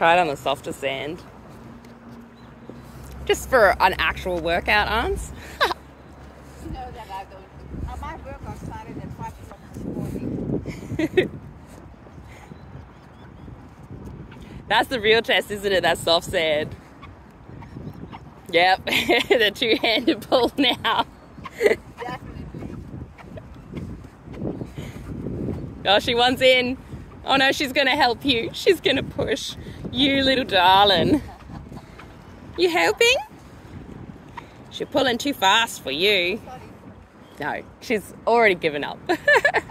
Try it on the softer sand. Just for an actual workout, Ans. You know that I don't. My workout started at 5 o'clock this morning. That's the real test, isn't it? That soft sand. Yep, the two-handed pull now. Definitely. Oh, she wants in. Oh no, she's going to help you. She's going to push. You little darling. You helping? She's pulling too fast for you. Sorry. No, she's already given up.